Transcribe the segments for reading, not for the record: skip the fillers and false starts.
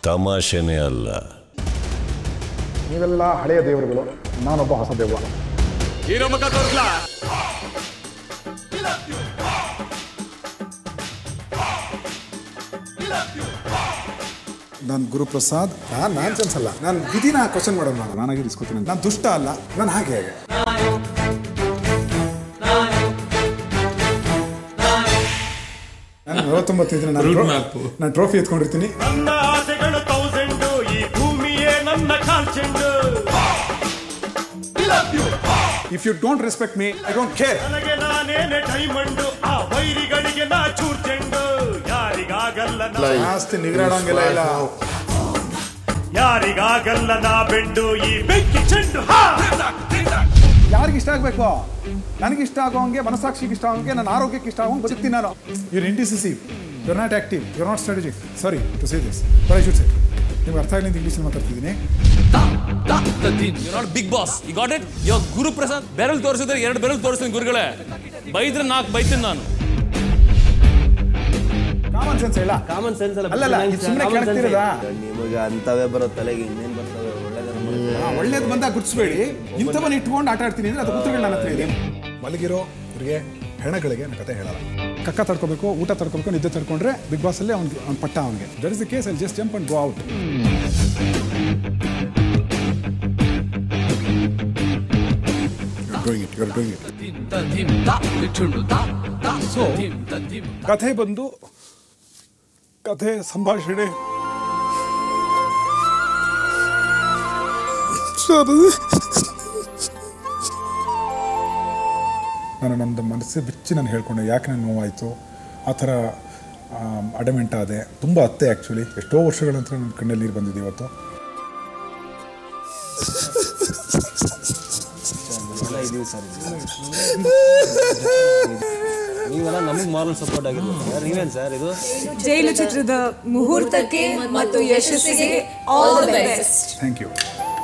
ತಮಾಷೆನೇ ಅಲ್ಲ. ನೀವೆಲ್ಲ ಹಳೆಯ ದೇವರುಗಳು, ನಾನೊಬ್ಬ ಹೊಸ ದೇವ. ನಾನು ಗುರುಪ್ರಸಾದ್. ನಾನು ನಾನ್ಸೆನ್ಸ್ ಅಲ್ಲ, ನಾನು ವಿಧಿನ ಕ್ವಶನ್ ಮಾಡೋದು. ನಾನಾಗಿ ಇಸ್ಕೊತೀನಿ. ನಾನು ದುಷ್ಟ ಅಲ್ಲ, ನಾನು ಹಾಗೆ ನಾನು 49 ದಿನ ನಾನು ಟ್ರೋಫಿ ಎತ್ಕೊಂಡಿರ್ತೀನಿ. ನನ್ನ ಆಸೆಗಳು 1000, ಈ ಭೂಮಿಯೇ ನನ್ನ ಕಾಲ್ಚೆಂಡು. If you don't respect me, I don't care. ನನಗೆ ನಾನೇನೆ ಡೈಮಂಡು, ಆ ವೈರಿಗಳಿಗೆ ನಾ ಚೂರ್ಚೆಂಡು. ಯಾರಿಗಾಗಲ್ಲ ಜಾಸ್ತಿ ನಿಗರಾಡಂಗಿಲ್ಲ ಇಲ್ಲ, ಯಾರಿಗಾಗಲ್ಲ ನಾ ಬೆಂಡು, ಈ ಬೆಂಕಿ ಚೆಂಡು. ಯಾರಿಗೆ ಇಷ್ಟ ಆಗಬೇಕು? ನನಗೆ ಇಷ್ಟ ಆಗೋಂಗೆ, ಮನಸ್ಸಾಕ್ಷಿಗೆ ಇಷ್ಟ ಆಗೋಂಗೆ, ನನ್ನ ಆರೋಗ್ಯಕ್ಕೆ ಇಷ್ಟ ಆಗೋಂಗೆ ಬದುಕ್ತೀನಿ ನಾನು. You're indecisive, you're not active, you're not strategic. Sorry to say this, but I should say. ನಿಮ್ಗೆ ಅರ್ಥ ಆಗಲಿಂದ ಇಂಗ್ಲೀಷಲ್ಲಿ ಮಾತಾಡ್ತಿದ್ದೀನಿ. You not big boss, you got it. ಇವಾಗ ಗುರುಪ್ರಸಾದ್ ಬೆರಳು ತೋರಿಸಿದ್ರೆ 2 ಬೆರಳು ತೋರಿಸ್ತೀನಿ ಗುರುಗಳೇ. ಬೈದ್ರೆ 4 ಬೈತೀನಿ ನಾನು. ಕಾಮನ್ ಸೆನ್ಸ್ ಇಲ್ಲ. ಕಾಮನ್ ಸೆನ್ಸ್ ಅಲ್ಲ, ಅಲ್ಲಲ್ಲ, ಸುಮ್ಮನೆ ಕೇಳ್ತಿರೋದಾ? ನಿಮಗೆ ಅಂತವೇ ಬರೋ ತಲೆಗೆ ಇನ್ನೇನು ಬರ್ತವೆ? ಒಳ್ಳೇದು ಬಂದಾಗ ಗುರ್ತಿಸ್ಬೇಡಿ. ಇಂಥವನ್ನ ಇಟ್ಕೊಂಡು ಆಟ ಆಡ್ತೀನಿ ಅಂದ್ರೆ ಅದು ಉತ್ತರಗಳು ನನ್ನ ಹತ್ರ ಇದೆ. ಮಲಗಿರೋ ಇವರಿಗೆ ಹೆಣಗಳಿಗೆ ನನ್ನ ಕತೆ ಹೇಳಲ್ಲ. ಕಕ್ಕ ತಡ್ಕೋಬೇಕು, ಊಟ ತಡ್ಕೋಬೇಕು, ನಿದ್ದೆ ತಡ್ಕೊಂಡ್ರೆ ಬಿಗ್ ಬಾಸ್ ಅಲ್ಲಿ ಅವ್ನ ಪಟ್ಟ ಅವನಿಗೆ. That is the case. I just jump and go out. So ಕಥೆ ಬಂದು ಕಥೆ ಸಂಭಾಷಣೆ ನಾನು ನಮ್ಮದು ಮನಸ್ಸು ಬಿಚ್ಚಿ ನಾನು ಹೇಳ್ಕೊಂಡೆ ಯಾಕೆ ನನಗೆ ನೋವಾಯಿತು, ಆ ಥರ ಅಡಮೆಂಟ್ ಆದೆ. ತುಂಬ ಅತ್ತೆ ಆ್ಯಕ್ಚುಲಿ. ಎಷ್ಟೋ ವರ್ಷಗಳ ನಂತರ ನನ್ನ ಕಣ್ಣಲ್ಲಿ ನೀರು ಬಂದಿದೆ ಇವತ್ತು. ನೀವೆಲ್ಲ ನಮಗೆ ಮಾರಲ್ ಸಪೋರ್ಟ್ ಆಗಿರ್ಬೋದು. ನೀವೇನು ಸರ್ ಇದು? ಜೈಲು ಚಿತ್ರದ ಮುಹೂರ್ತಕ್ಕೆ ಮತ್ತು ಯಶಸ್ಸಿಗೆ all the best. Thank you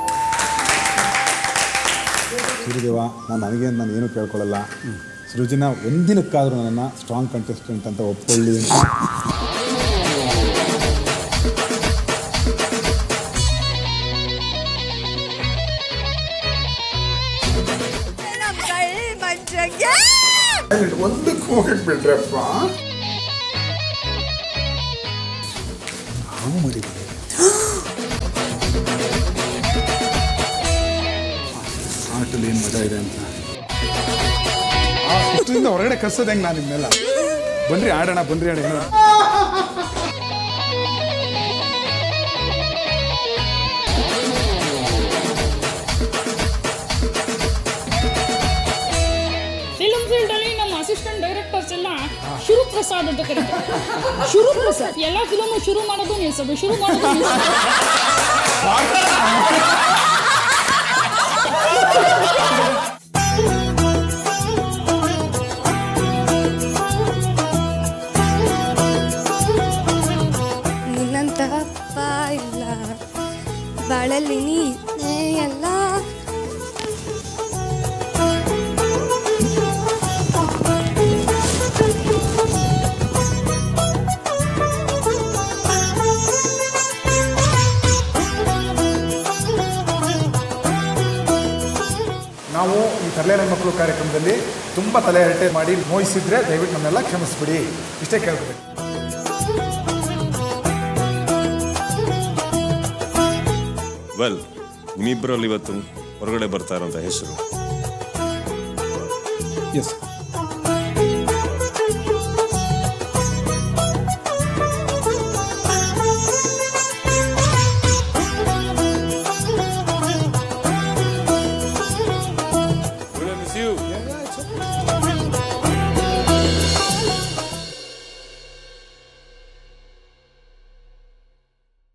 Suryadeva. ನಾನು ಏನೂ ಕೇಳ್ಕೊಳ್ಳಲ್ಲ. ಸೃಜನ ಒಂದಿನಕ್ಕಾದರೂ ನನ್ನನ್ನು ಸ್ಟ್ರಾಂಗ್ ಕಂಟೆಸ್ಟೆಂಟ್ ಅಂತ ಒಪ್ಕೊಳ್ಳಿ ಅಂತ. ಒಂದಕ್ಕೆ ಹೋಗಕ್ಕೆ ಬಿಡ್ರಪ್ಪ. ನಾವು ಮರಿಬೋದು ಆಟಲ್ಲಿ ಏನು ಮಜಾ ಇದೆ ಅಂತ. ಅಷ್ಟರಿಂದ ಹೊರಗಡೆ ಕರ್ಸೋದು ಹೆಂಗೆ ನಾನು ನಿಮ್ಮೆಲ್ಲ? ಬನ್ರಿ ಆಡೋಣ, ಬನ್ರಿ ಆಡೋಣ. ಫಿಲ್ಮ್ ಫೀಲ್ಡ್ ಅಲ್ಲಿ ನಮ್ಮ ಅಸಿಸ್ಟೆಂಟ್ ಡೈರೆಕ್ಟರ್ಸ್ ಎಲ್ಲ ಶುರು ಪ್ರಸಾದ್ ಅಂತ ಕರೀತಾರೆ. ಶುರು ಪ್ರಸಾದ್. ಎಲ್ಲ ಫಿಲ್ಮ್ ಶುರು ಮಾಡೋದು ನಿಲ್ಸೋದು, ಶುರು ಮಾಡೋದು ನಿಲ್ಸೋದು. ನಿನ್ನಂತಹ ಅಪ್ಪ ಇಲ್ಲ ಬಾಳಲ್ಲಿ ನೀನೇ ಎಲ್ಲ. ನಾವು ಈ ತಲೆ ಮಕ್ಕಳು ಕಾರ್ಯಕ್ರಮದಲ್ಲಿ ತುಂಬ ತಲೆ ಹರಟೆ ಮಾಡಿ ನೋಯಿಸಿದ್ರೆ ದಯವಿಟ್ಟು ನನ್ನೆಲ್ಲ ಕ್ಷಮಿಸ್ಬಿಡಿ. ಇಷ್ಟೇ ಕೇಳ್ಕೊಬೇಕು. ವೆಲ್, ನಿಮ್ಮಿಬ್ಬರಲ್ಲಿ ಇವತ್ತು ಹೊರಗಡೆ ಬರ್ತಾ ಇರೋಂಥ ಹೆಸರು? ಎಸ್